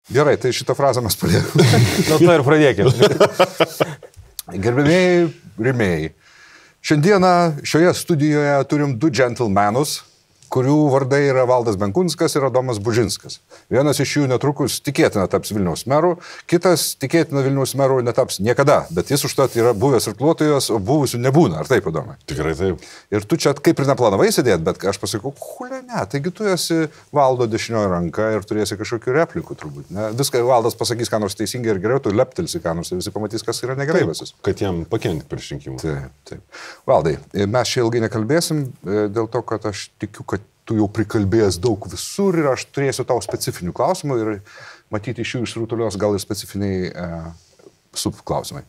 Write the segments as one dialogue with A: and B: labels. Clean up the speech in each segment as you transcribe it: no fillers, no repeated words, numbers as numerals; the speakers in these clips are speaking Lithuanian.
A: Gerai, tai šitą frazę mes paliekame.
B: Nuo to ir pradėkime.
A: Gerbėmiai rėmėjai, šiandieną šioje studijoje turim du džentelmenus, kurių vardai yra Valdas Benkunskas ir Adomas Bužinskas. Vienas iš jų netrukus tikėtina taps Vilniaus meru, kitas tikėtina Vilniaus meru netaps niekada, bet jis užtat yra buvęs irkluotojas, o buvusių nebūna. Ar taip, Adomai?
C: Tikrai taip.
A: Ir tu čia kaip ir neplanavai sėdėti, bet aš pasakau, kulė ne, taigi tu esi Valdo dešinioji ranka ir turėsi kažkokių replikų turbūt. Ne? Viską Valdas pasakys, ką nors teisingai ir geriau, tu leptelsi, ką nors ir visi pamatys, kas yra negerai visus.
C: Kad jam pakenkti prieš rinkimus.
A: Taip. Valdai, mes čia ilgai nekalbėsim, dėl to, kad aš tikiu, kad tu jau prikalbėjęs daug visur ir aš turėsiu tau specifinių klausimų ir matyti iš jų išsrutulios gal ir specifiniai subklausimai.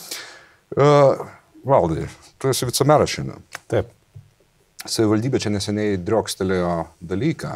A: Valdai, tu esi vicemeras šiandien.
B: Taip.
A: Savivaldybė čia neseniai driokstelėjo dalyką.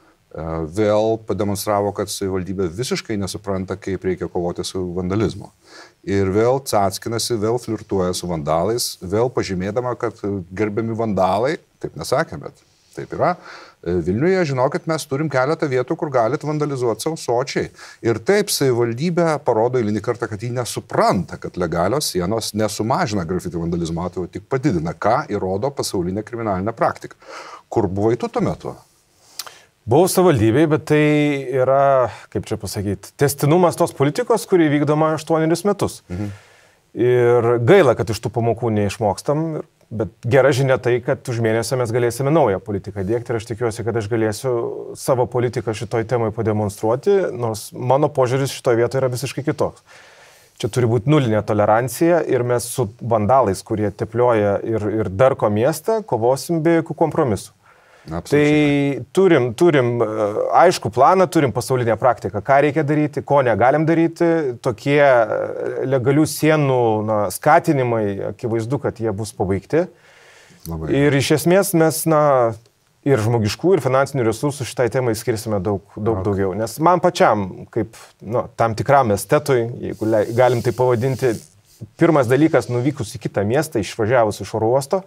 A: Vėl pademonstravo, kad savivaldybė visiškai nesupranta, kaip reikia kovoti su vandalizmu. Ir vėl cackinasi, vėl flirtuoja su vandalais, vėl pažymėdama, kad gerbiami vandalai, taip nesakė, bet taip yra. Vilniuje, žinokit, mes turim keletą vietų, kur galit vandalizuoti savo sočiai. Ir taip savivaldybė parodo eilinį kartą, kad jį nesupranta, kad legalios sienos nesumažina grafiti vandalizmo atveju, tik padidina, ką įrodo pasaulinė kriminalinė praktika. Kur buvai tu tuo metu?
B: Buvau savivaldybėj, bet tai yra, kaip čia pasakyti, tęstinumas tos politikos, kuri vykdoma 8 metus. Ir gaila, kad iš tų pamokų neišmokstam, bet gera žinia tai, kad už mėnesio mes galėsime naują politiką dėkti ir aš tikiuosi, kad aš galėsiu savo politiką šitoj temai pademonstruoti, nors mano požiūris šitoj vietoje yra visiškai kitoks. Čia turi būti nulinė tolerancija ir mes su vandalais, kurie teplioja ir darko miestą, kovosim be jokių kompromisų. Tai turim aišku planą, turim pasaulinę praktiką, ką reikia daryti, ko negalim daryti. Tokie legalių sienų skatinimai, akivaizdu, kad jie bus pabaigti.
A: Labai.
B: Ir iš esmės mes ir žmogiškų, ir finansinių resursų šitai temai skirsime daug daugiau. Nes man pačiam, kaip tam tikram estetui, jeigu galim tai pavadinti, pirmas dalykas nuvykus į kitą miestą, išvažiavus iš oro uosto,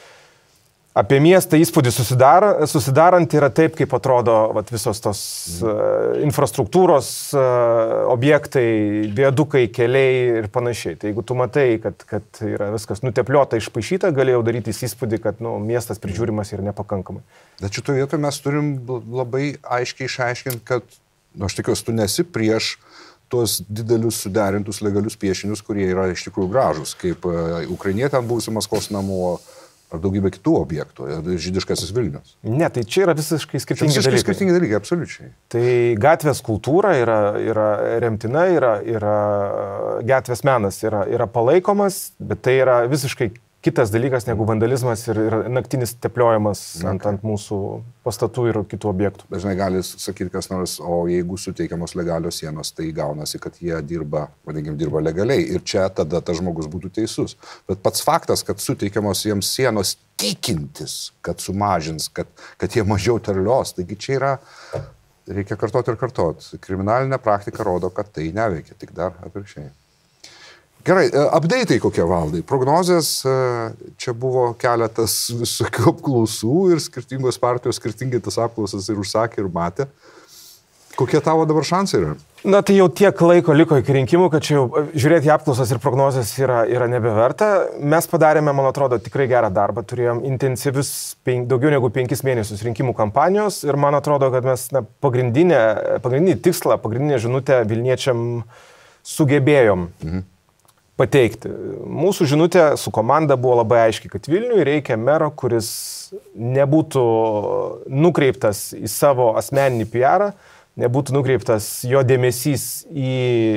B: apie miestą įspūdį susidarant yra taip, kaip atrodo visos tos infrastruktūros objektai, viadukai, keliai ir panašiai. Tai jeigu tu matai, kad yra viskas nutepliota, išpaišyta, galėjau daryti įspūdį, kad miestas prižiūrimas yra nepakankamai.
A: Bet šitoje vietoje mes turim labai aiškiai išaiškinti, kad, aš tikiuosi, tu nesi prieš tuos didelius suderintus legalius piešinius, kurie yra iš tikrųjų gražus, kaip Ukrainietė ant buvusių Maskvos namų, ar daugybė kitų objektų, žydiškasis Vilnius.
B: Ne, tai čia yra visiškai skirtingi dalykai.
A: Visiškai skirtingi dalykai, absoliučiai.
B: Tai gatvės kultūra yra remtina, yra gatvės menas yra palaikomas, bet tai yra visiškai kitas dalykas negu vandalizmas ir naktinis tepliojimas ant mūsų pastatų ir kitų objektų.
A: Dažnai gali sakyti kas nors, o jeigu suteikiamos legalios sienos, tai gaunasi, kad jie dirba legaliai ir čia tada tas žmogus būtų teisus. Bet pats faktas, kad suteikiamos jiems sienos tikintis, kad sumažins, kad jie mažiau terlios, taigi čia yra, reikia kartoti ir kartoti. Kriminalinė praktika rodo, kad tai neveikia, tik dar atvirkščiai. Gerai, update'ai kokie, Valdai. Prognozės, čia buvo keletas visokių apklausų ir skirtingos partijos skirtingai tas apklausas ir užsakė ir matė. Kokie tavo dabar šansai yra?
B: Na tai jau tiek laiko liko iki rinkimų, kad čia jau žiūrėti į apklausas ir prognozės yra nebeverta. Mes padarėme, man atrodo, tikrai gerą darbą. Turėjom intensyvius daugiau negu 5 mėnesius rinkimų kampanijos ir man atrodo, kad mes pagrindinį tikslą, pagrindinę žinutę Vilniečiam sugebėjom pateikti. Mūsų žinutė su komanda buvo labai aiški, kad Vilniui reikia mero, kuris nebūtų nukreiptas į savo asmeninį PR, nebūtų nukreiptas jo dėmesys į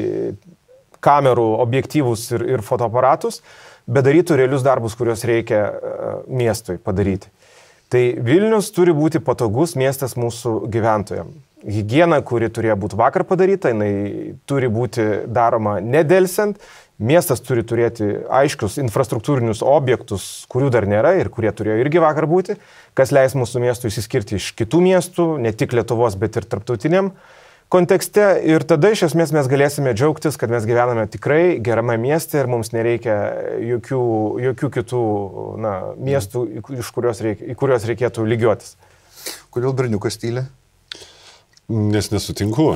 B: kamerų, objektyvus ir fotoaparatus, bet darytų realius darbus, kuriuos reikia miestui padaryti. Tai Vilnius turi būti patogus miestas mūsų gyventojams. Higiena, kuri turėjo būti vakar padaryta, jinai turi būti daroma nedelsiant. Miestas turi turėti aiškius infrastruktūrinius objektus, kurių dar nėra ir kurie turėjo irgi vakar būti, kas leis mūsų miestų išsiskirti iš kitų miestų, ne tik Lietuvos, bet ir tarptautiniam kontekste. Ir tada iš esmės mes galėsime džiaugtis, kad mes gyvename tikrai gerame mieste ir mums nereikia jokių kitų miestų, į kuriuos reikėtų lygiuotis.
A: Kodėl berniukas tyli?
C: Nes nesutinku.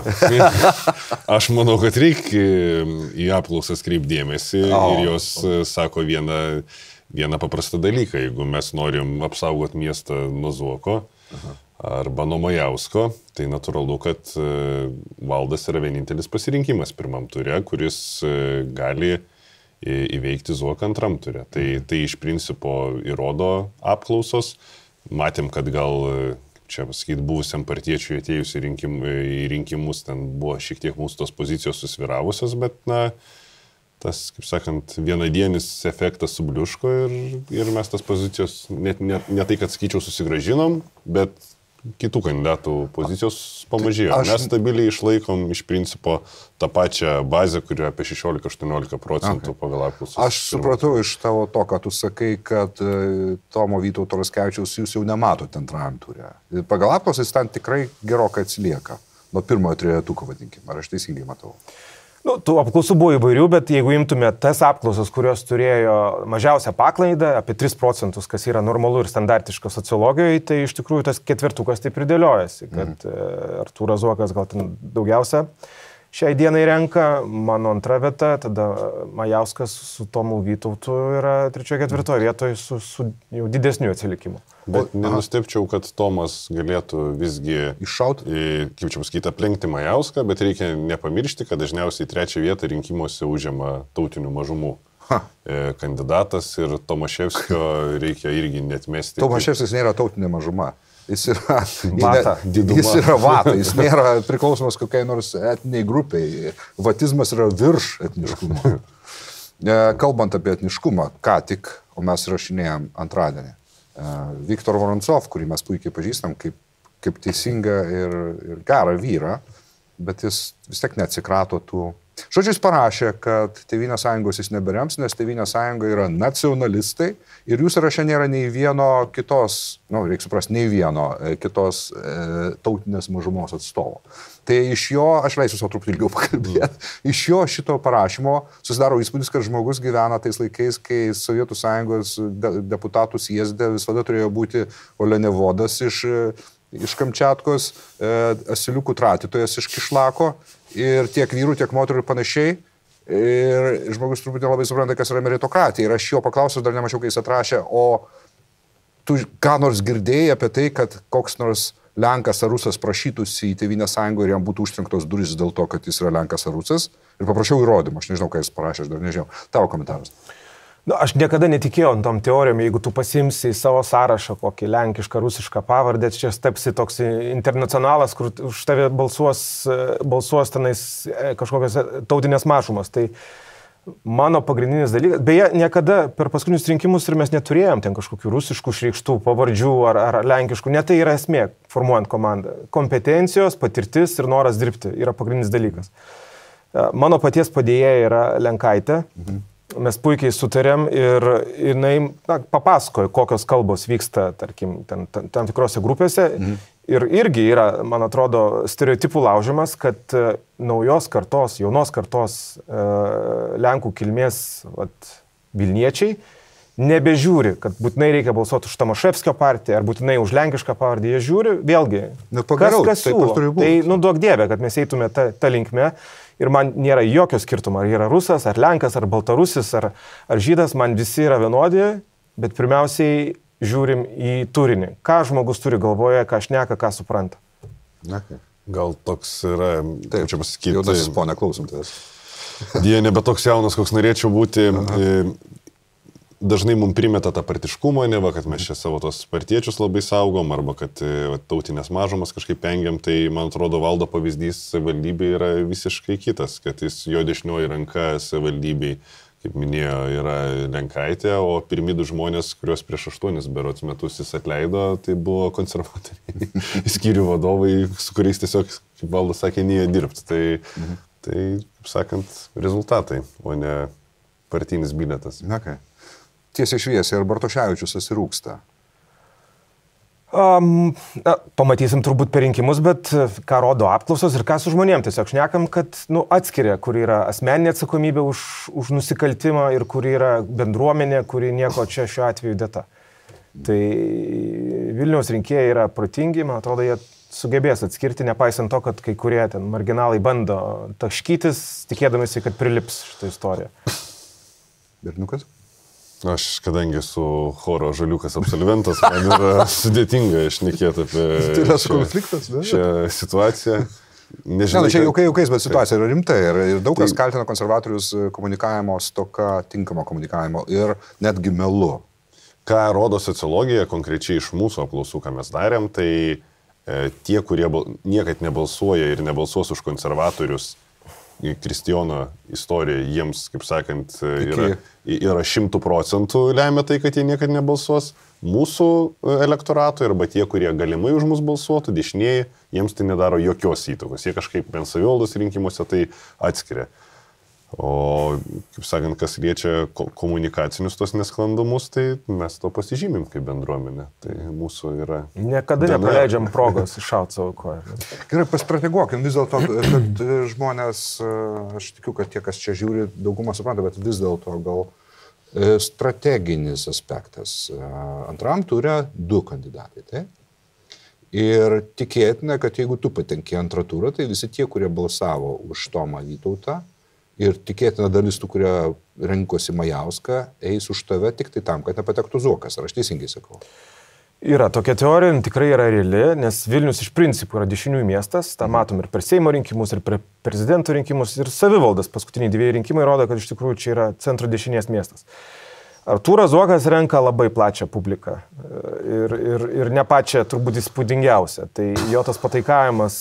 C: Aš manau, kad reikia į apklausas kreipdėmėsi ir jos sako vieną paprastą dalyką. Jeigu mes norim apsaugoti miestą nuo Zuoko arba nuo Majausko, tai natūralu, kad Valdas yra vienintelis pasirinkimas pirmam ture, kuris gali įveikti Zuoką antram ture. Tai iš principo įrodo apklausos. Matėm, kad gal čia, pasakyti, buvusiam partiečiui atėjus į rinkimus, ten buvo šiek tiek mūsų tos pozicijos susviravusios, bet, tas, kaip sakant, vienadienis efektas subliuško ir mes tas pozicijos, ne tai, kad sakyčiau, susigražinom, bet kitų kandidatų pozicijos pamažėjo. Mes stabiliai išlaikom iš principo tą pačią bazę, kuri apie 16-18% pagal apklausas.
A: Aš supratau iš tavo to, ką tu sakai, kad Tomo Vytauto Raskevičiaus jūs jau nematote antrajam ture. Pagal apklausas ten tikrai gerokai atsilieka. Nuo pirmojo trejetuko, vadinkime. Ar aš teisingai matau?
B: Tų apklausų buvo įvairių, bet jeigu imtume tas apklausas, kurios turėjo mažiausią paklaidą, apie 3%, kas yra normalu ir standartiška sociologijoje, tai iš tikrųjų tas ketvirtukas taip ir dėliojasi, kad Artūras Zuokas gal ten daugiausia šiai dienai renka, mano antra vieta, tada Majauskas su Tomu Vytautu yra 3-4 vietoje su jau didesniu atsilikimu.
C: Bet nenustepčiau, kad Tomas galėtų visgi
A: iššauti,
C: kaip čia pasakyti, aplenkti Majauską, bet reikia nepamiršti, kad dažniausiai 3 vietą rinkimuose užima tautinių mažumų kandidatas ir Tomaševskio reikia irgi netmesti.
A: Tomaševskis nėra tautinė mažuma. Jis yra vata, jis nėra priklausomas kokiai nors etniniai grupiai. Vatizmas yra virš etniškumo. Kalbant apie etniškumą, ką tik, o mes rašinėjom antradienį, Viktor Vorontsov, kurį mes puikiai pažįstam kaip teisingą ir gerą vyrą, bet jis vis tiek neatsikrato tų. Žodžiu, jis parašė, kad Tėvynės sąjungos jis neberems, nes Tėvynės sąjunga yra nacionalistai ir jų sąraše nėra nei vieno kitos, reikia suprasti, nei vieno kitos tautinės mažumos atstovo. Tai iš jo, aš leisiu savo truputį ilgiau pakalbėti, iš jo šito parašymo susidaro įspūdis, kad žmogus gyvena tais laikais, kai Sovietų sąjungos deputatų siezde visada turėjo būti Olenevodas iš Kamčiatkos, asiliukų tratytojas iš Kišlako ir tiek vyrų, tiek moterų ir panašiai. Ir žmogus truputį labai supranta, kas yra meritokratija. Ir aš jo paklausiau, dar nemačiau, kai jis atrašė, o tu ką nors girdėjai apie tai, kad koks nors Lenkas ar Rusas prašytųsi į Tėvynės sąjungą ir jam būtų užtrenktos durys dėl to, kad jis yra Lenkas ar Rusas. Ir paprašiau įrodymą. Aš nežinau, ką jis parašė, aš dar nežinau. Tavo komentaras.
B: Aš niekada netikėjau tom teorijom, jeigu tu pasimsi į savo sąrašą kokį lenkišką, rusišką pavardę, čia tapsi toks internacionalas, kur už tave balsuos tenais kažkokios tautinės mažumos. Tai mano pagrindinis dalykas, beje, niekada per paskutinius rinkimus ir mes neturėjom ten kažkokių rusiškų šreikštų pavardžių ar lenkiškų, ne tai yra esmė formuojant komandą. Kompetencijos, patirtis ir noras dirbti yra pagrindinis dalykas. Mano paties padėjėja yra Lenkaitė. Mes puikiai sutarėm ir jinai papasakojo, kokios kalbos vyksta, tarkim, tam tikrose grupėse. Ir irgi yra, man atrodo, stereotipų laužimas, kad jaunos kartos Lenkų kilmės Vilniečiai nebežiūri, kad būtinai reikia balsuoti už Tomaševskio partiją ar būtinai už lenkišką pavardę. Jie žiūri, vėlgi, kas siūlo. Tai duok dievė, kad mes eitume tą linkmę. Ir man nėra jokio skirtumo, ar yra rusas, ar lenkas, ar baltarusis, ar žydas, man visi yra vienodi, bet pirmiausiai žiūrim į turinį. Ką žmogus turi galvoje, ką šneka, ką supranta.
C: Gal toks yra, kaip čia pasakyti.
A: Jaunasis ponė, klausom tavęs.
C: Jie nebe toks jaunas, koks norėčiau būti. Dažnai mums primeta tą partiškumą, neva, kad mes čia savo tos partiečius labai saugom, arba kad tautinės mažumas kažkaip pengiam, tai man atrodo Valdo pavyzdys savivaldybėje yra visiškai kitas, kad jo dešinioji ranka savivaldybėje, kaip minėjo, yra Lenkaitė, o pirmi 2 žmonės, kuriuos prieš 8 berods metus jis atleido, tai buvo konservatoriai, skyrių vadovai, su kuriais tiesiog, kaip Valdas sakė, neėjo dirbti. Tai, kaip sakant, rezultatai, o ne partinis biletas.
A: Tiesiai šviesiai, ar Bartoševičius susirūksta?
B: Pamatysim turbūt per rinkimus, bet ką rodo apklausos ir ką su žmonėm. Tiesiog šnekam, kad atskiria, kur yra asmeninė atsakomybė už nusikaltimą ir kur yra bendruomenė, kuri nieko čia šiuo atveju dėta. Tai Vilniaus rinkėjai yra protingi, man atrodo, jie sugebės atskirti, nepaisant to, kad kai kurie ten marginalai bando taškytis, tikėdamasi, kad prilips šitą istoriją.
A: Berniukas?
C: Aš, kadangi su choro žaliukas absolventas, man yra sudėtinga išnekėti apie šią situaciją.
A: Nežinau, čia jaukais, bet situacija yra rimta ir daug kas kaltina konservatorius komunikavimo stoka, tinkamo komunikavimo ir netgi melu.
C: Ką rodo sociologija, konkrečiai iš mūsų apklausų, ką mes darėm, tai tie, kurie niekad nebalsuoja ir nebalsuos už konservatorius, Kristijono istorija jiems, kaip sakant, yra 100% lemia tai, kad jie niekad nebalsuos. Mūsų elektorato arba tie, kurie galimai už mus balsuotų, dešinieji, jiems tai nedaro jokios įtakos. Jie kažkaip bent savivaldos rinkimuose tai atskiria. O, kaip sakant, kas liečia komunikacinius tos nesklandumus, tai mes to pasižymim kaip bendruomenė. Tai mūsų yra...
B: Niekada nepraleidžiam progos iššauti savo koją.
A: Gerai, pastrateguokim vis dėlto, kad žmonės, aš tikiu, kad tie, kas čia žiūri, daugumą supranta, bet vis dėlto gal strateginis aspektas. Antram turė 2 kandidatai, tai? Ir tikėtina, kad jeigu tu patenki antrą turą, tai visi tie, kurie balsavo už Tomą Vytautą, ir tikėtina dalis tų, kurie rinkosi Majauską, eis už tave tik tai tam, kad nepatektų Zuokas. Ar aš teisingai sakau?
B: Yra tokia teorija, tikrai yra reali, nes Vilnius iš principų yra dešiniųjų miestas. Ta matom ir per Seimo rinkimus, ir per prezidento rinkimus, ir savivaldas paskutiniai 2 rinkimai rodo, kad iš tikrųjų čia yra centro dešinės miestas. Artūras Zuokas renka labai plačią publiką ir ne pačią turbūt įspūdingiausią. Tai jo tas pataikavimas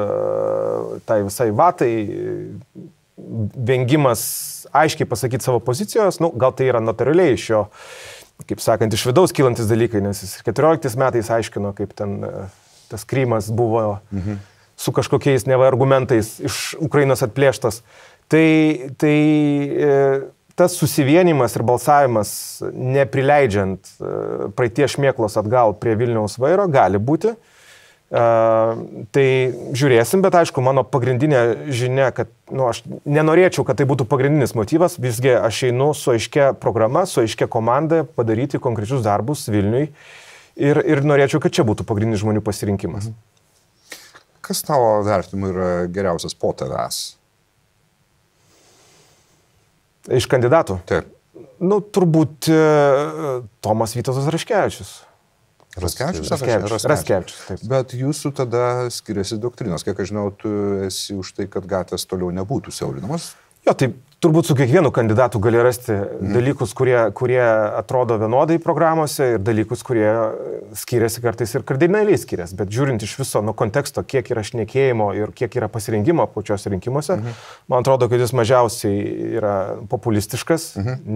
B: tai visai vatai, vengimas aiškiai pasakyti savo pozicijos, gal tai yra natūraliai iš jo, kaip sakant, iš vidaus kylantis dalykai, nes jis 14 metais aiškino, kaip ten tas Krymas buvo su kažkokiais neva argumentais iš Ukrainos atplėštas. Tai tas susivienimas ir balsavimas, neprileidžiant praeities šmėklos atgal prie Vilniaus vairo, gali būti. Tai žiūrėsim, bet aišku, mano pagrindinė žinia, kad aš nenorėčiau, kad tai būtų pagrindinis motyvas, visgi aš einu su aiškia programa, su aiškia komanda padaryti konkrečius darbus Vilniui ir norėčiau, kad čia būtų pagrindinis žmonių pasirinkimas.
A: Kas tavo vertinimu yra geriausias po tavęs?
B: Iš kandidatų?
A: Taip.
B: Turbūt Tomas Vytautas Raškevičius.
A: Raskevičius, taip. Bet jūsų tada skiriasi doktrinos. Kiek aš žinau, tu esi už tai, kad gatvės toliau nebūtų siaurinamos?
B: Jo, tai turbūt su kiekvienu kandidatu gali rasti dalykus, kurie atrodo vienodai programuose ir dalykus, kurie skiriasi kartais ir kardinaliai skiriasi. Bet žiūrint iš viso nuo konteksto, kiek yra šnekėjimo ir kiek yra pasirinkimo pačiose rinkimuose, man atrodo, kad jis mažiausiai yra populistiškas,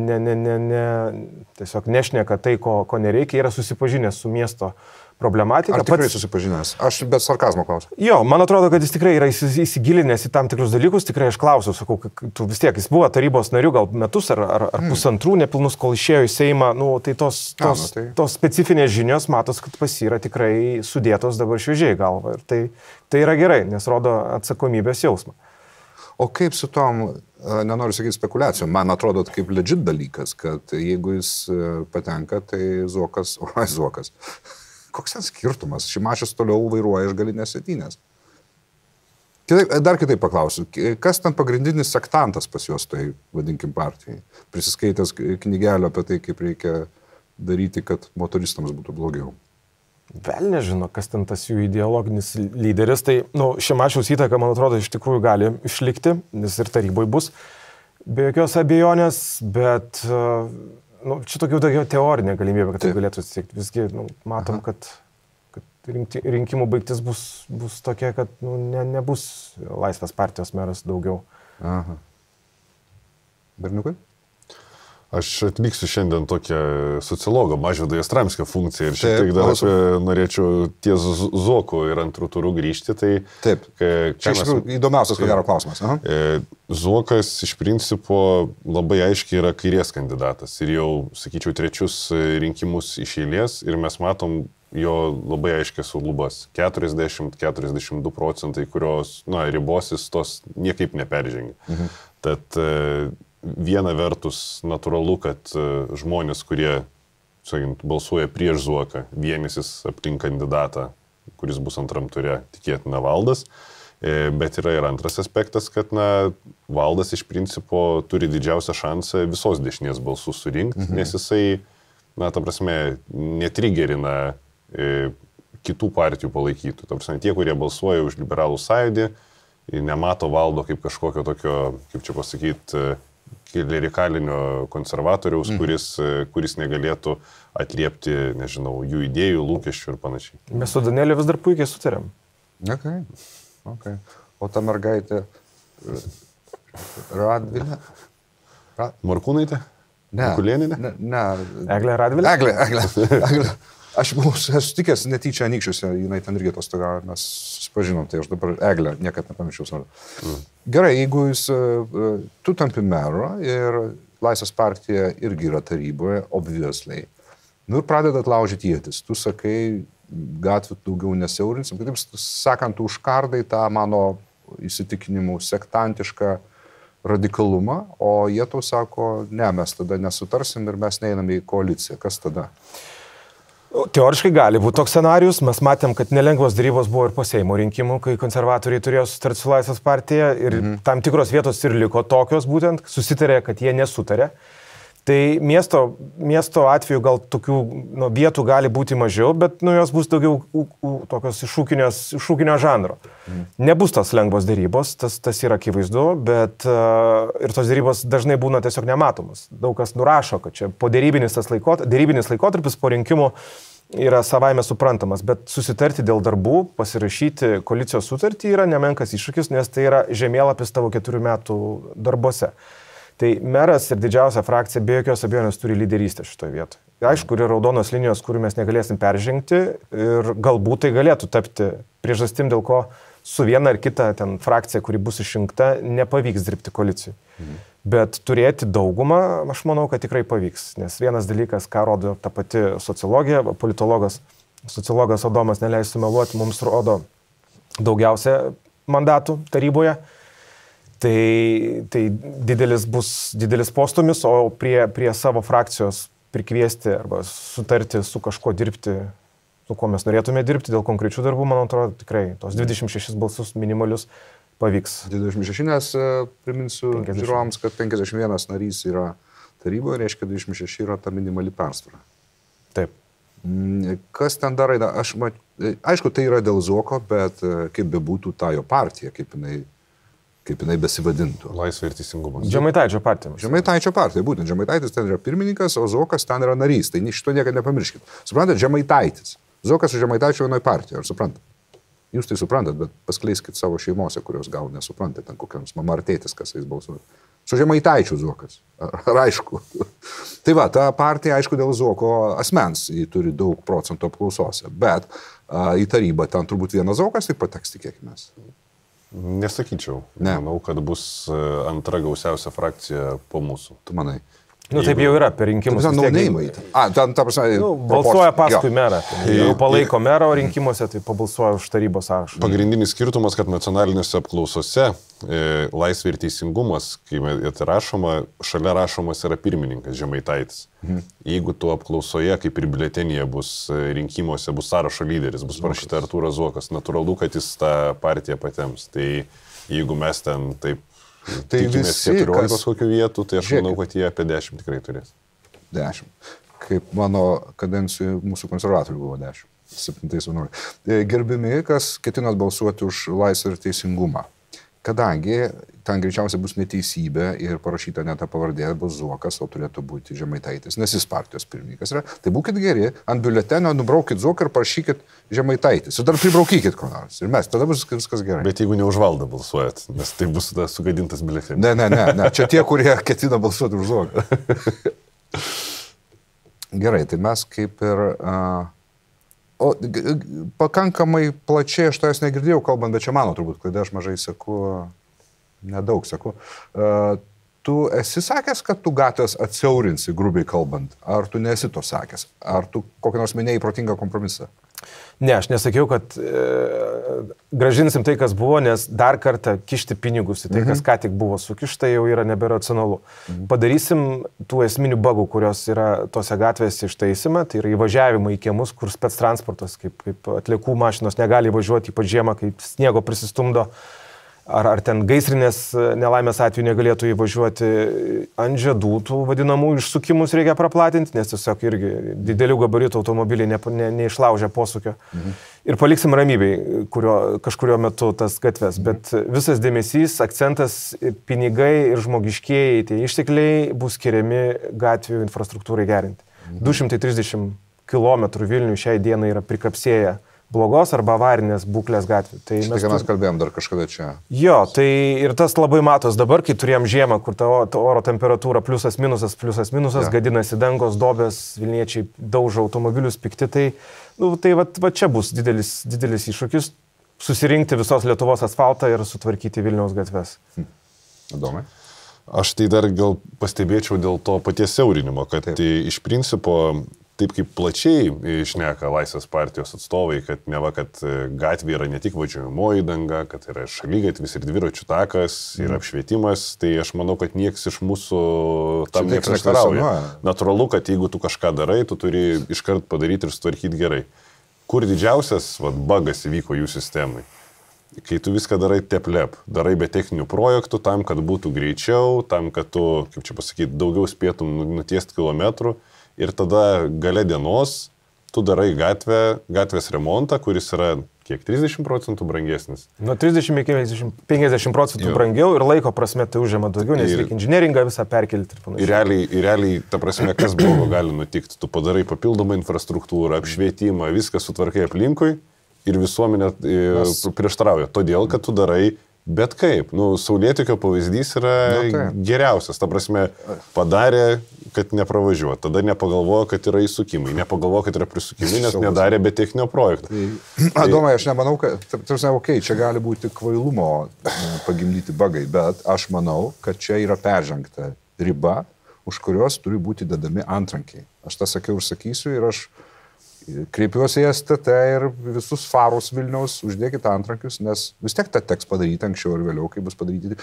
B: tiesiog nešneka tai, ko nereikia, yra susipažinęs su miesto problematika.
A: Ar tikrai susipažinęs? Aš bet sarkazmo klausiu.
B: Jo, man atrodo, kad jis tikrai yra įsigilinęs į tam tikrus dalykus, tikrai aš klausiu, sakau, tu vis tiek, jis buvo tarybos nariu gal metus ar pusantrų nepilnus, kol išėjo į Seimą, tai tos specifinės žinios, matos, kad pas yra tikrai sudėtos dabar šviežiai galva. Ir tai yra gerai, nes rodo atsakomybės jausmą.
A: O kaip su tom, nenoriu sakyti spekulacijom, man atrodo kaip legit dalykas, kad jeigu jis patenka, tai Zuokas. Koks ten skirtumas? Šimašius toliau vairuoja iš galinės sėdynės. Dar kitaip paklausiu, kas ten pagrindinis sektantas pas juos, tai vadinkim partijai? Prisiskaitęs knygelio apie tai, kaip reikia daryti, kad motoristams būtų blogiau.
B: Vėl nežino, kas ten tas jų ideologinis lyderis. Tai Šimašiaus įtaka, man atrodo, iš tikrųjų gali išlikti, nes ir taryboje bus be jokios abejonės, bet... čia tokia teorinė galimybė, kad tai galėtų atsitikti. Visgi matom, kad rinkimų baigtis bus tokia, kad nebus laisvas partijos meras daugiau.
A: Aha. Berniukai?
C: Aš atliksiu šiandien tokią sociologo Mažvydo Jastramskio funkciją ir šiek tiek dar norėčiau ties Zuoku ir antrų turų grįžti.
A: Taip, čia iš tikrųjų įdomiausias, ko gero klausimas.
C: Zuokas iš principo labai aiškiai yra kairės kandidatas ir jau, sakyčiau, 3 rinkimus iš eilės ir mes matom jo labai aiškias lubas. 40-42%, kurios, ribosis tos niekaip neperžengia. Tad viena vertus natūralu, kad žmonės, kurie, sakant, balsuoja prieš Zuoką, vienysis aplink kandidatą kuris bus antram ture, tikėtina Valdas. Bet yra ir antras aspektas, kad Valdas iš principo turi didžiausią šansą visos dešinės balsų surinkti, nes jisai, ta prasme, netrigerina kitų partijų palaikytų. Ta prasme, tie, kurie balsuoja už liberalų sąjūdį, nemato Valdo kaip kažkokio tokio, kaip čia pasakyti, klerikalinio konservatoriaus, kuris negalėtų atliepti, nežinau, jų idėjų, lūkesčių ir panašiai.
B: Mes su Danieliu vis dar puikiai sutarėm.
A: Okay. O ta mergaitė Radvilė?
C: Markūnaitė?
A: Ne.
C: Kulėninė?
A: Ne.
B: Eglė Radvilė?
A: Eglė. Aš buvau sutikęs netyčia Anykščiuose, jinai ten irgi atostogavo, mes susipažinom, tai aš dabar Eglę niekad nepamirščiau. Gerai, jeigu tu tampi mero ir Laisvės partija irgi yra taryboje, obviously, ir pradedat laužyti ietis, tu sakai, gatvių daugiau nesiaurinsim, kitaip sakant, užkardai tą mano įsitikinimų sektantišką radikalumą, o jie tau sako, ne, mes tada nesutarsim ir mes neiname į koaliciją. Kas tada?
B: Teoriškai gali būti toks scenarius. Mes matėm, kad nelengvos darybos buvo ir po Seimo rinkimų, kai konservatoriai turėjo sutarti su Laisvės partija ir tam tikros vietos ir liko tokios būtent, susitarė, kad jie nesutarė. Tai miesto atveju gal tokių vietų gali būti mažiau, bet jos bus daugiau tokios iš šūkinio žanro. Nebus tos lengvos darybos, tas yra akivaizdu, bet ir tos darybos dažnai būna tiesiog nematomas. Daug kas nurašo, kad čia darybinis laikotarpis po rinkimų yra savaime suprantamas, bet susitarti dėl darbų, pasirašyti koalicijos sutartį yra nemenkas iššūkis, nes tai yra žemėlapis tavo 4 metų darbuose. Tai meras ir didžiausia frakcija be jokios abejonės turi lyderystę šitoje vietoje. Aišku, yra raudonos linijos, kurių mes negalėsim peržengti ir galbūt tai galėtų tapti priežastim, dėl ko su viena ar kita ten frakcija, kuri bus išrinkta, nepavyks dirbti koalicijai. Bet turėti daugumą, aš manau, kad tikrai pavyks. Nes vienas dalykas, ką rodo ta pati sociologija, sociologas Adomas, neleisiu meluoti, mums rodo daugiausia mandatų taryboje. Tai didelis postumis, o prie savo frakcijos prikviesti arba sutarti su kažko dirbti, su kuo mes norėtume dirbti dėl konkrečių darbų, man atrodo, tikrai tos 26 balsus minimalius pavyks.
A: 26, nes priminsiu žiūrovams, kad 51 narys yra taryboje, reiškia 26 yra ta minimali persvara.
B: Taip.
A: Kas ten darai? Aišku, tai yra dėl Zuoko, bet kaip bebūtų ta jo partija, kaip jinai besivadintų.
C: Laisvė ir teisingumas.
B: Žemaitaičio partija.
A: Žemaitaičio partija, būtent. Žemaitaitis ten yra pirmininkas, o Zuokas ten yra narys. Tai šito niekada nepamirškit. Suprantat, Žemaitaitis. Zuokas su Žemaitaičiu vienoje partijoje, ar suprantat? Jūs tai suprantat, bet paskleiskit savo šeimose, kurios gal nesuprantat, ten kokiams mama ar tėtis, kas jais balsuoja. Su Žemaitaičiu Zuokas. Ar aišku? Tai va, ta partija, aišku, dėl Zuoko asmens, jį turi daug procentų apklausose, bet į tarybą ten turbūt vienas Zuokas tai pateks, tikėkime.
C: Nesakyčiau. Ne. Manau, kad bus antra gausiausia frakcija po mūsų.
A: Tu manai?
B: Taip jau yra per rinkimus. Balsuoja paskui merą. Jau palaiko merą, o rinkimuose tai pabalsuoja už tarybos sąrašą.
C: Pagrindinis skirtumas, kad nacionalinėse apklausose Laisvė ir teisingumas, kai tai rašoma, šalia rašomas yra pirmininkas Žemaitaitis. Jeigu tu apklausoje, kaip ir biuletenyje bus rinkimuose, bus sąrašo lyderis, bus parašyta Artūras Zuokas, natūralu, kad jis tą partiją patems. Tai jeigu mes ten taip tikimės 14 kokių vietų, tai aš manau, kad jie apie 10 tikrai turės.
A: 10. Kaip mano kadencijų mūsų konservatorių buvo 10. 7-11. Gerbimi, kas ketinat balsuoti už Laisvę ir teisingumą. Kadangi ten greičiausiai bus neteisybė ir parašyta ne ta pavardė, bus Zuokas, o turėtų būti Žemaitaitis, nes jis partijos pirmininkas yra. Tai būkit geri, ant biuletenio nubraukit Zuoką ir parašykit Žemaitaitis. Ir dar pribraukykit ko nors. Ir mes, tada bus viskas gerai.
C: Bet jeigu ne už Valdą balsuojat, nes tai bus sugadintas biuletenis.
A: Ne. Čia tie, kurie ketina balsuoti už Zuoką. Gerai, tai mes kaip ir... pakankamai plačiai, aš to jas negirdėjau kalbant, bet čia mano turbūt klaida, aš mažai seku, nedaug seku. tu esi sakęs, kad tu gatvės atsiaurinsi, grubiai kalbant? Ar tu nesi to sakęs? Ar tu kokį nors minėjai protingą kompromisą?
B: Ne, aš nesakiau, kad gražinsim tai, kas buvo, nes dar kartą kišti pinigus į tai, kas ką tik buvo sukišta, jau yra neberacionalu. Padarysim tų esminių bagų, kurios yra tose gatvėse ištaisime, tai yra įvažiavimai į kiemus, kur spec transportas, kaip atliekų mašinos negali įvažiuoti, ypač žiemą, kai sniego prisistumdo. Ar ten gaisrinės nelaimės atveju negalėtų įvažiuoti ant žiedų, tų vadinamų išsukimus reikia praplatinti, nes tiesiog irgi didelių gabaritų automobiliai neišlaužia posūkio. Ir paliksim ramybei kažkurio metu tas gatves, bet visas dėmesys, akcentas, pinigai ir žmogiškieji tie ištekliai bus skiriami gatvių infrastruktūrai gerinti. 230 km Vilnių šiai dienai yra prikapsėję blogos arba avarinės būklės gatvių. Tai
A: mes kalbėjom dar kažkada čia.
B: Jo, tai ir tas labai matos dabar, kai turėjom žiemą, kur ta oro temperatūra pliusas, minusas, gadinasi dangos, dobės, Vilniečiai daužo automobilius pikti, tai va čia bus didelis iššūkis susirinkti visos Lietuvos asfaltą ir sutvarkyti Vilniaus gatves.
A: Įdomu.
C: Aš tai dar gal pastebėčiau dėl to paties siaurinimo, kad iš principo taip kaip plačiai šneka Laisvės partijos atstovai, kad neva, kad gatvė yra ne tik važiuojamoji danga, kad yra šaligatvis ir dviračių takas, ir apšvietimas, tai aš manau, kad nieks iš mūsų tam neprieštarauja. Natūralu, kad jeigu tu kažką darai, tu turi iškart padaryti ir sutvarkyti gerai. Kur didžiausias bagas įvyko jų sistemai? Kai tu viską darai teplep, darai be techninių projektų, tam, kad būtų greičiau, tam, kad tu, kaip čia pasakyti, daugiau spėtum nutiesti kilometrų. Ir tada gale dienos tu darai gatvės remontą, kuris yra kiek 30% brangesnis.
B: Nuo 30 iki 50% brangiau ir laiko prasme tai užima daugiau, nes reikia inžineringą visą perkelti ir panašiai.
C: Ir realiai, ta prasme, kas blogo gali nutikti. Tu padarai papildomą infrastruktūrą, apšvietimą, viską sutvarkai aplinkui ir visuomenė prieštarauja. Todėl, kad tu darai bet kaip. Saulėtekio pavyzdys yra geriausias. Ta prasme, padarė, kad nepravažiuoja. Tada nepagalvojo, kad yra įsukimai. Nepagalvojo, kad yra prisukimai, nes nedarė be techninio projekto.
A: Domai, aš nemanau, kad, čia gali būti kvailumo pagimdyti bagai, bet aš manau, kad čia yra peržengta riba, už kurios turi būti dedami antrankiai. Aš tą sakiau ir sakysiu ir aš kreipiuosi į STT ir visus farus Vilniaus uždėkite antrankius, nes vis tiek tą teks padaryti anksčiau ir vėliau, kai bus padaryti.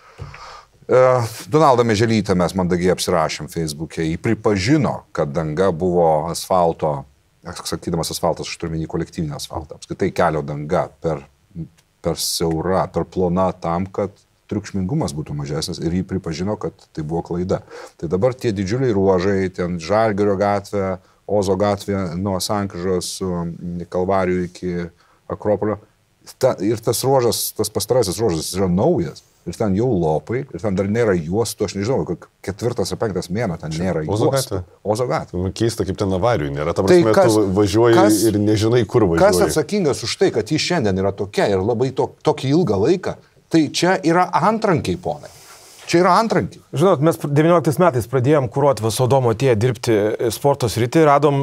A: Donaldą Mėželytę mes mandagiai apsirašėm Facebook'e, jį pripažino, kad danga buvo asfalto, sakydamas asfaltas, aš turiu menį kolektyvinį asfaltą, apskritai kelio danga per siaura, per plona tam, kad triukšmingumas būtų mažesnis ir jį pripažino, kad tai buvo klaida. Tai dabar tie didžiuliai ruožai, ten Žalgirio gatvė, Ozo gatvė nuo Sankryžos Kalvarijų iki Akropolio. Ir tas ruožas, tas pastarasis ruožas yra naujas. Ir ten jau lopai, ir ten dar nėra juostų, aš nežinau, 4 ar 5 mėno ten nėra juostų. Ozo gatvė.
C: Keista, kaip ten avarijų nėra. Ta prasme, tu važiuoji ir nežinai, kur važiuoji.
A: Kas atsakingas už tai, kad ji šiandien yra tokia ir labai tokį ilgą laiką, tai čia yra antrankiai, ponai. Čia yra antrankiai.
B: Žinot, mes 19 metais pradėjom kuruoti Vasodomo atėję dirbti sporto sritį, radom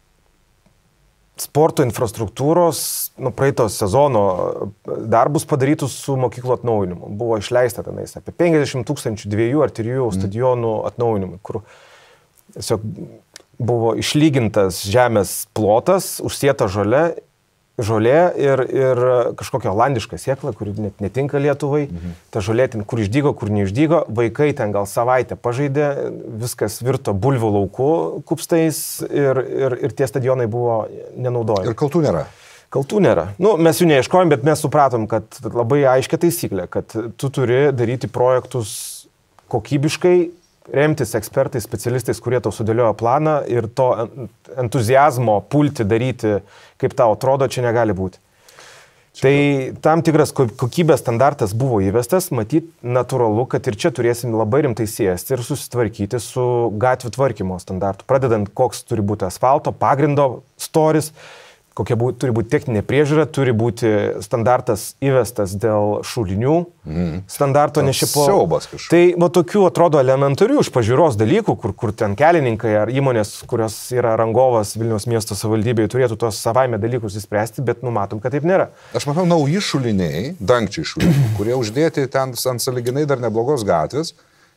B: sporto infrastruktūros praeito sezono darbus padarytus su mokyklų atnaujinimu. Buvo išleista tenais apie 50 000 2 ar 3 stadionų atnaujinimui, kur tiesiog buvo išlygintas žemės plotas, užsieta žolė ir kažkokia olandiška sėkla, kuri net netinka Lietuvai. Ta žolė ten, kur išdygo, kur neišdygo. Vaikai ten gal savaitę pažaidė, viskas virto bulvių laukų kupstais ir tie stadionai buvo nenaudojami.
A: Ir kaltų nėra.
B: Kaltų nėra. Mes jų neieškojom, bet mes supratom, kad labai aiškia taisyklė, kad tu turi daryti projektus kokybiškai, remtis ekspertais, specialistais, kurie tau sudėliojo planą ir to entuzijazmo pulti daryti, kaip tau atrodo, čia negali būti. Tai tam tikras kokybės standartas buvo įvestas, matyt, natūralu, kad ir čia turėsim labai rimtai sėsti ir susitvarkyti su gatvių tvarkymo standartu, pradedant koks turi būti asfalto, pagrindo storis, kokia turi būti techninė priežiūra, turi būti standartas įvestas dėl šulinių standarto, nes šiaip
A: siaubas kažkaip.
B: Tai tokių atrodo elementarių iš pažiūros dalykų, kur ten kelininkai ar įmonės, kurios yra rangovas Vilniaus miesto savivaldybėje, turėtų tos savaime dalykus įspręsti, bet numatom, kad taip nėra.
A: Aš matau nauji šuliniai, dangčiai šuliniai, kurie uždėti ten ant sąlyginai dar neblogos gatvės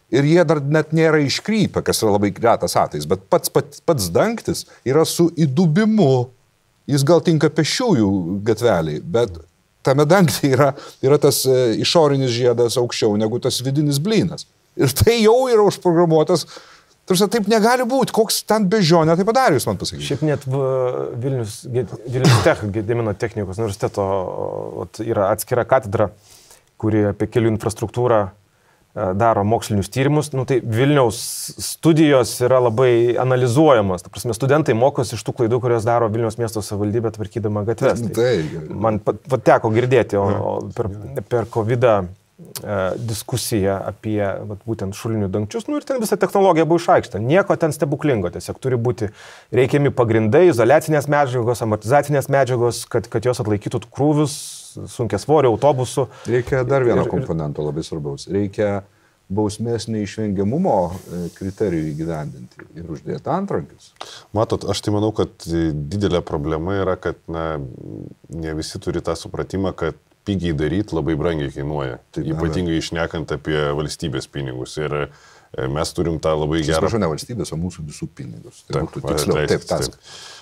A: ir jie dar net nėra iškrypę, kas yra labai retas atvejis, bet pats dangtis yra su įdubimu. Jis gal tinka pėsčiųjų gatveliai, bet tame dangti yra tas išorinis žiedas aukščiau negu tas vidinis blynas. Ir tai jau yra užprogramuotas. Tarsi taip negali būti, koks ten bežionė tai padarė, jūs man pasakykite.
B: Šiaip net Vilnius Tech, Gedimino technikos universiteto yra atskira katedra, kuri apie kelių infrastruktūrą daro mokslinius tyrimus. Nu, tai Vilniaus studijos yra labai analizuojamos. Ta prasme, studentai mokosi iš tų klaidų, kurios daro Vilniaus miesto savivaldybė tvarkydama gatves. Man teko girdėti per COVID-ą diskusiją apie būtent šulinių dangčius, nu ir ten visa technologija buvo išaikšta. Nieko ten stebuklingo, tiesiog turi būti reikiami pagrindai, izoliacinės medžiagos, amortizacinės medžiagos, kad jos atlaikytų krūvius, sunkia svorio autobusų.
A: Reikia dar vieno komponento labai svarbaus. Reikia bausmės neišvengiamumo kriterijų įgyvendinti ir uždėti antrankius.
C: Matot, aš tai manau, kad didelė problema yra, kad ne visi turi tą supratimą, kad pigiai daryti labai brangiai kainuoja. Taip, ypatingai išnekant apie valstybės pinigus. Ir mes turim tą labai gerą...
A: Atsiprašau, ne valstybės, o mūsų visų pinigus. Tai būtų tiksliau.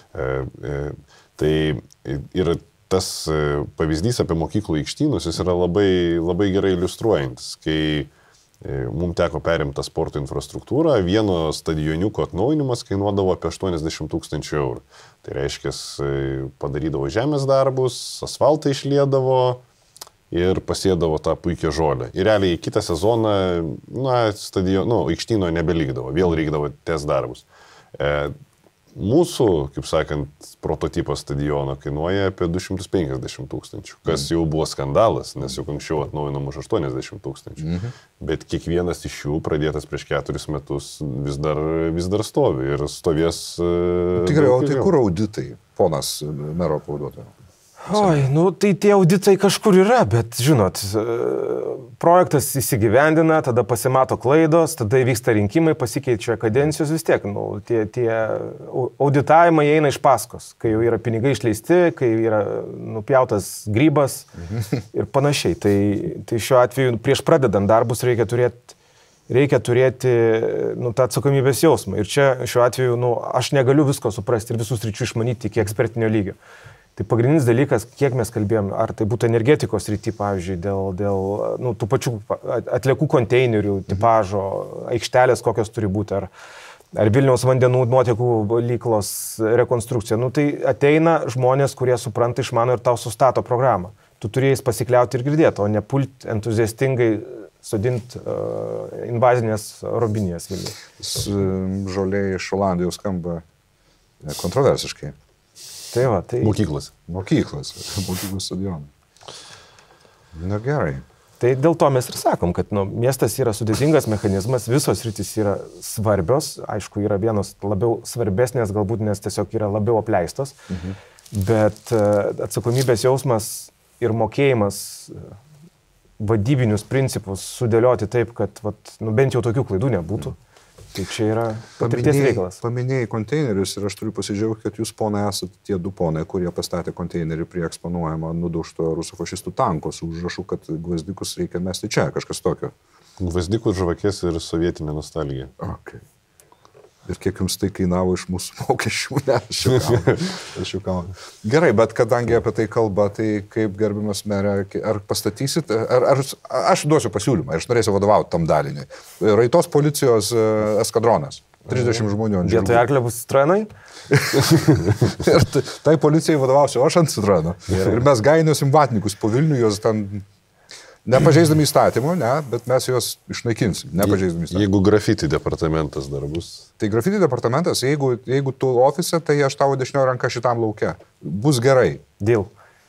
C: Tai ir tas pavyzdys apie mokyklų aikštynus, jis yra labai, labai gerai iliustruojantis. Kai mums teko perimti sporto infrastruktūrą, vieno stadioniuko atnaujinimas kainuodavo apie 80 000 eurų. Tai reiškia, padarydavo žemės darbus, asfaltą išliedavo ir pasėdavo tą puikią žolę. Ir realiai kitą sezoną aikštyno nebelikdavo, vėl reikdavo tęsti darbus. Mūsų, kaip sakant, prototipas stadiono kainuoja apie 250 000, kas jau buvo skandalas, nes jau anksčiau atnaujinam už 80 000. Bet kiekvienas iš jų, pradėtas prieš 4 metus, vis dar stovi ir stovės...
A: Tikrai, o tai kur auditai, ponas mero pavaduotojo?
B: Oi, nu tai tie auditai kažkur yra, bet žinot, projektas įsigyvendina, tada pasimato klaidos, tada įvyksta rinkimai, pasikeičia kadencijos, vis tiek, tie auditavimai eina iš paskos, kai jau yra pinigai išleisti, kai yra nupjautas grybas ir panašiai. Tai šiuo atveju prieš pradedant darbus reikia turėti tą atsakomybės jausmą. Ir čia šiuo atveju aš negaliu visko suprasti ir visus ryčių išmanyti iki ekspertinio lygio. Tai pagrindinis dalykas, kiek mes kalbėjom, ar tai būtų energetikos rytį, pavyzdžiui, dėl tų pačių atliekų konteinerių, tipažo, aikštelės kokios turi būti, ar Vilniaus vandenų nuotekų valyklos rekonstrukcija. Tai ateina žmonės, kurie supranta, išmano ir tau sustato programą. Tu turėjai pasikliauti ir girdėti, o ne pult entuziastingai sodinti invazinės robinės Vilniuje.
A: Žolė iš Olandijos skamba kontroversiškai.
B: Tai
C: Mokyklos
A: stadionai. Na gerai.
B: Tai dėl to mes ir sakom, kad miestas yra sudėtingas mechanizmas, visos sritys yra svarbios, aišku, yra vienos labiau svarbesnės, galbūt nes tiesiog yra labiau apleistos, bet atsakomybės jausmas ir mokėjimas vadybinius principus sudėlioti taip, kad bent jau tokių klaidų nebūtų. Tai čia yra patirties reikalas.
A: Paminėjai konteinerius ir aš turiu pasidžiaugti, kad jūs, ponai, esate tie du ponai, kurie pastatė konteinerį prie eksponuojamo nudaužto rusų fašistų tanko su užrašu, kad gvazdikus reikia mesti čia, kažkas tokio.
C: Gvazdikus, žvakės ir sovietinė nostalgija.
A: Okay. Ir kiek jums tai kainavo iš mūsų mokesčių, ne, aš jau kalbu. Gerai, bet kadangi apie tai kalba, tai kaip gerbiamas merė, ar pastatysit, ar aš duosiu pasiūlymą, aš norėsiu vadovauti tam daliniui. Raitos policijos eskadronas, 30 žmonių ant žirgų.
B: Vietoj arklio bus Citroenai?
A: Ir tai policijai vadovausiu aš ant Citroeno. Ir mes gainiosim vatnikus po Vilnių, jos ten... Nepažeisdami įstatymų, bet mes juos išnaikinsim, nepažeisdami įstatymų.
C: Jeigu grafiti departamentas dar bus.
A: Tai grafiti departamentas, jeigu tu ofise, tai aš tavo dešinioji ranka šitam lauke. Bus gerai.
B: Dėl.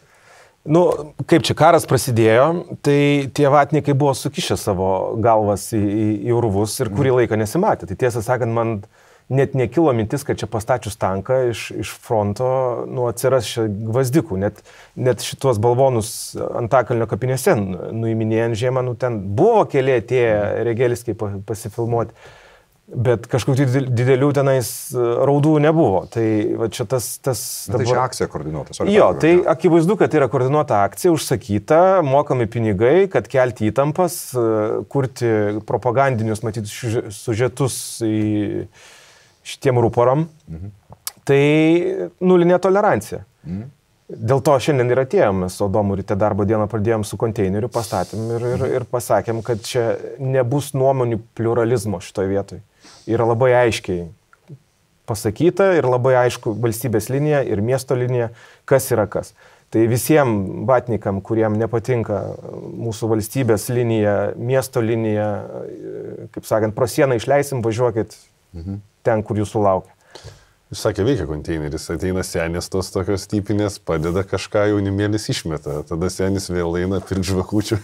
B: Kaip čia karas prasidėjo, tai tie vatnikai buvo sukišę savo galvas į urvus ir kurį laiką nesimatė. Tai tiesą sakant, man net nekilo mintis, kad čia pastačius tanką iš fronto atsiras čia gvazdikų. Net šitos balvonus Antakalnio kapinėse nuiminėjant žiemą, ten buvo keli atėję regeliskiai pasifilmuoti. Bet kažkokių didelių tenais raudų nebuvo. Tai va čia tas dabar...
A: Tai čia akcija koordinuota.
B: Jo, tai akivaizdu, kad tai yra koordinuota akcija, užsakyta, mokami pinigai, kad kelti įtampas, kurti propagandinius, matyti, sužetus šitiem rūporam. Tai nulinė tolerancija. Dėl to šiandien ir atėjom, mes Adomu ryte darbo dieną pradėjom su konteineriu, pastatėm ir pasakėm, kad čia nebus nuomonių pluralizmo šitoje vietoje. Yra labai aiškiai pasakyta ir labai aišku valstybės linija ir miesto linija, kas yra kas. Tai visiems vatnikam, kuriem nepatinka mūsų valstybės linija, miesto linija, kaip sakant, pro sieną išleisim, važiuokit ten, kur jūsų laukia.
C: Jūs sakė, veikia konteineris, ateina senis tos tokios tipinės, padeda kažką, jaunimėlis išmeta, tada senis vėl eina pirk žvakučių.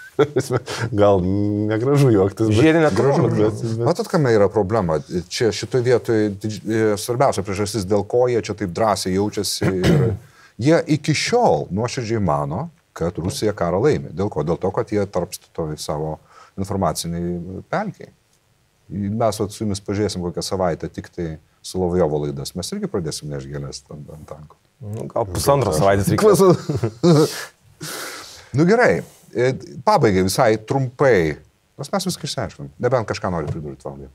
C: Gal negražu juoktis, bet...
B: Žiedinė ekonomika.
A: Matot, kame yra problema? Čia šitoje vietoje svarbiausia priežastis, dėl ko jie čia taip drąsiai jaučiasi. Ir jie iki šiol nuoširdžiai mano, kad Rusija karą laimi. Dėl ko? Dėl to, kad jie tarpsta to savo informaciniai pelkiai. Mes su jumis pažiūrėsim kokią savaitę tik tai Solovjovo laidas. Mes irgi pradėsim nešti gėlės ant tankų.
B: Gal pusantros savaitės reikės.
A: Nu gerai, pabaigai visai trumpai. Mes viską išsiaiškinom. Nebent kažką nori pridurti, Valdai.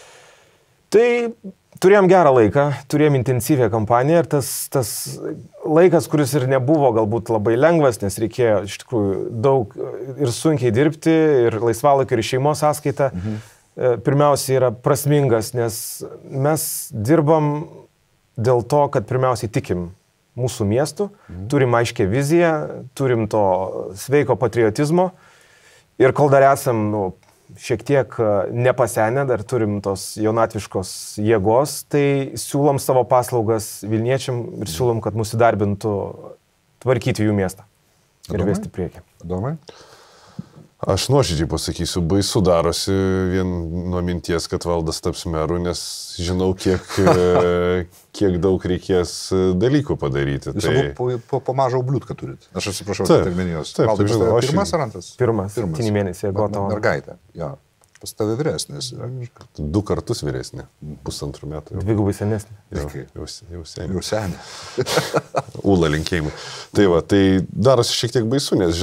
B: Tai turėjom gerą laiką, turėjom intensyvę kampaniją ir tas laikas, kuris ir nebuvo galbūt labai lengvas, nes reikėjo iš tikrųjų daug ir sunkiai dirbti, ir laisvalaikio, ir šeimos sąskaita. Pirmiausia yra prasmingas, nes mes dirbam dėl to, kad pirmiausiai tikim mūsų miestų, turim aiškę viziją, turim to sveiko patriotizmo ir kol dar esam šiek tiek nepasenę, dar turim tos jaunatviškos jėgos, tai siūlom savo paslaugas Vilniečiam ir siūlom, kad mus įdarbintų tvarkyti jų miestą ir vesti priekį.
A: Domai?
C: Aš nuoširdžiai pasakysiu, baisu darosi vien nuo minties, kad Valdas taps meru, nes žinau, kiek daug reikės dalykų padaryti.
A: Jūs abu po mažą obliutką turit. Aš atsiprašau, terminijos.
C: Taip, žinau.
A: Pirmas ar antras?
B: Pirmas. 7 mėnesiai, gotova.
A: Mergaitė, jo. Pas tave vyresnis.
C: 2 kartus vyresnė. 1,5 metų.
B: 2 senesnė.
C: Jau senė.
A: Jau senė.
C: Ula linkėjimai. Tai va, tai darosi šiek tiek baisu, nes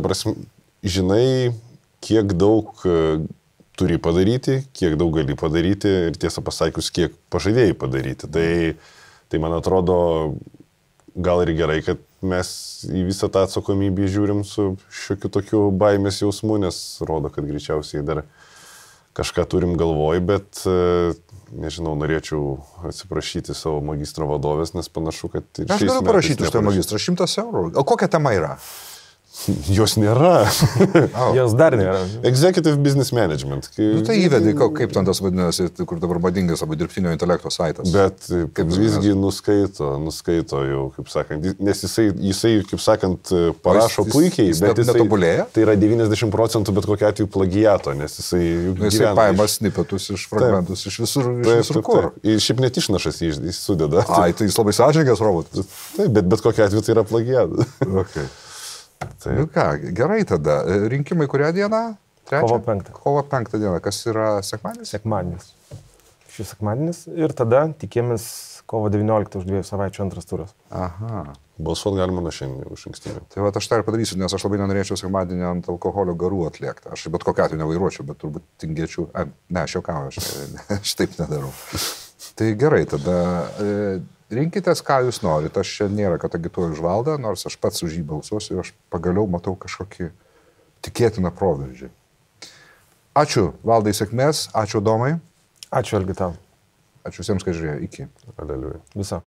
C: žinai, kiek daug turi padaryti, kiek daug gali padaryti ir tiesą pasakius, kiek pažadėjai padaryti. Tai man atrodo, gal ir gerai, kad mes į visą tą atsakomybę žiūrim su šiokiu tokiu baimės jausmu, nes rodo, kad greičiausiai dar kažką turim galvoj, bet nežinau, norėčiau atsiprašyti savo magistro vadovės, nes panašu, kad...
A: Aš galiu parašyti už tą magistrą 100 eurų. O kokia tema yra?
C: Jos nėra.
B: Jos dar nėra.
C: Executive Business Management.
A: Tai įvedai, kaip ten tas vadinasi, kur dabar madingas labai dirbtinio intelekto saitas.
C: Bet visgi nuskaito jau, kaip sakant, nes jisai kaip sakant, parašo puikiai, bet jisai
A: netobulėja.
C: Tai yra 90% bet kokiu atveju plagiato, nes jisai
A: jisai paima snipetus iš fragmentus, iš visur kur.
C: Ir šiaip net išnašas jis sudeda.
A: Ai, tai jis labai sąžiningas robotas.
C: Taip, bet kokiu atveju tai yra plagiatas.
A: Okay. Nu ką, gerai tada. Rinkimai kurią dieną?
B: Kovo 5.
A: Kovo 5 dieną. Kas yra sekmadienis?
B: Sekmadienis. Šis sekmadienis ir tada tikėmės kovo 19 už 2 savaičių antras turas.
A: Aha.
C: Balsuot galima nuo šiandien už ankstinį.
A: Tai va, aš tai ir padarysiu, nes aš labai nenorėčiau sekmadienį ant alkoholio garų atliekti. Aš bet kokiu atveju nevairuočiau, bet turbūt tingėčiau. Ne, aš juokauju, aš taip nedarau. Tai gerai, tada... Rinkitės, ką jūs norit. Aš čia nėra, kad agituoju už Valdą, nors aš pats už jį balsuosiu ir aš pagaliau matau kažkokį tikėtiną proveržį. Ačiū Valdai, sėkmės, ačiū Domai.
B: Ačiū Algi tau.
A: Ačiū visiems, kad žiūrėjo. Iki.
C: Aleliuja.
B: Viso.